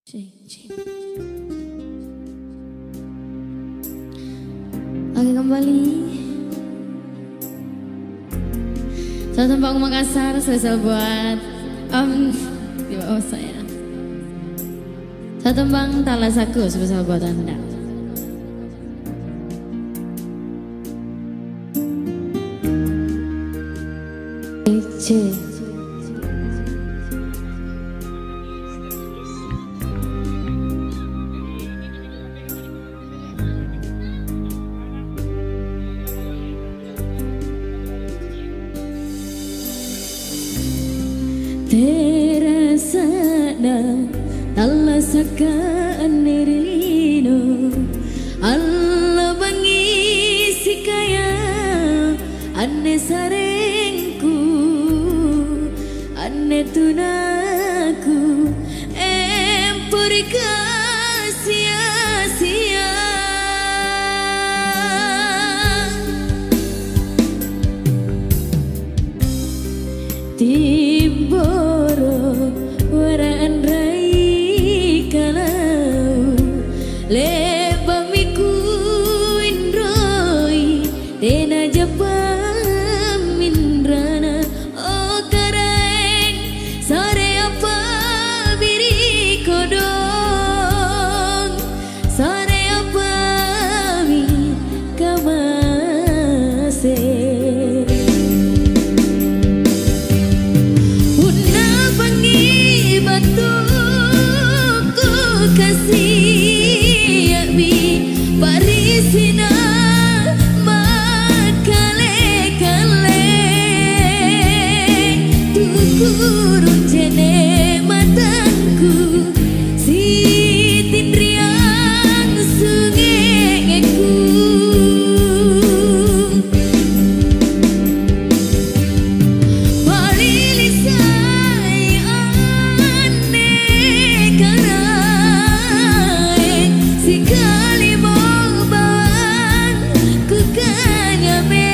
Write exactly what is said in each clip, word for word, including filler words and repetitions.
Cik, cik. Oke, kembali. Satu tembang Makassar spesial buat um, di bawah saya. Satu tembang Talasaku spesial buat Anda. Cik. Terasana talasakan nerino Allah bangi sikaya ane sarengku ane tunaku empurika sia-sia Timboro waraan rai kalau lebamiku indroi tena japa mindrana oh kareng sore apa biri kodong sore apa mi kamase kasih yabi parisina makale-kale tukurun jene matangku si tindriang sungeku palilisai ane karena sekali mau bawang ku kanyame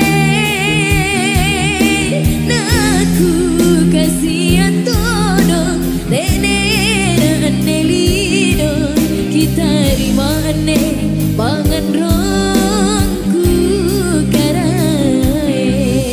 naku kasihan todong tene ane lido kita rimane pangan rongku karai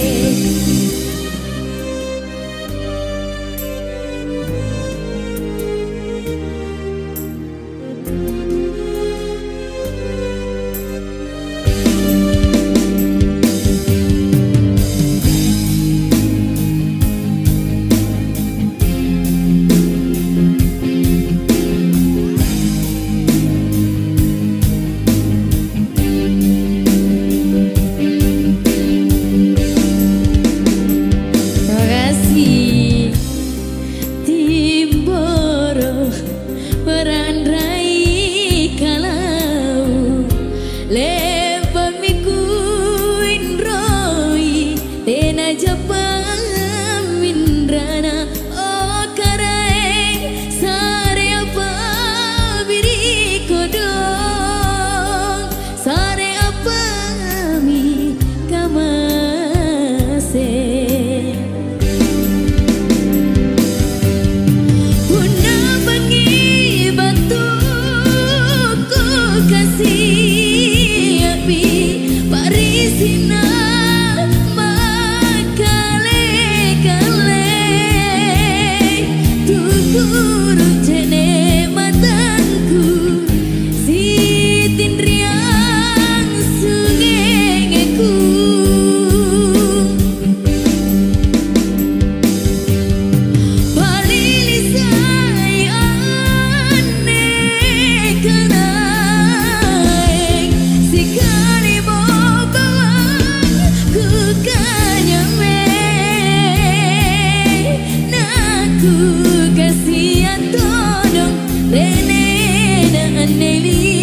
lebamiku indroi tena japa mindrana oh kareng sare apa biri kodong sare apa mi kamase Bunda bangi batuku kasih parisina makale-kale tukurun jene matangku si tindriang sungeku palilisai ane kanaeng sekali kasihan todong rene dan aneli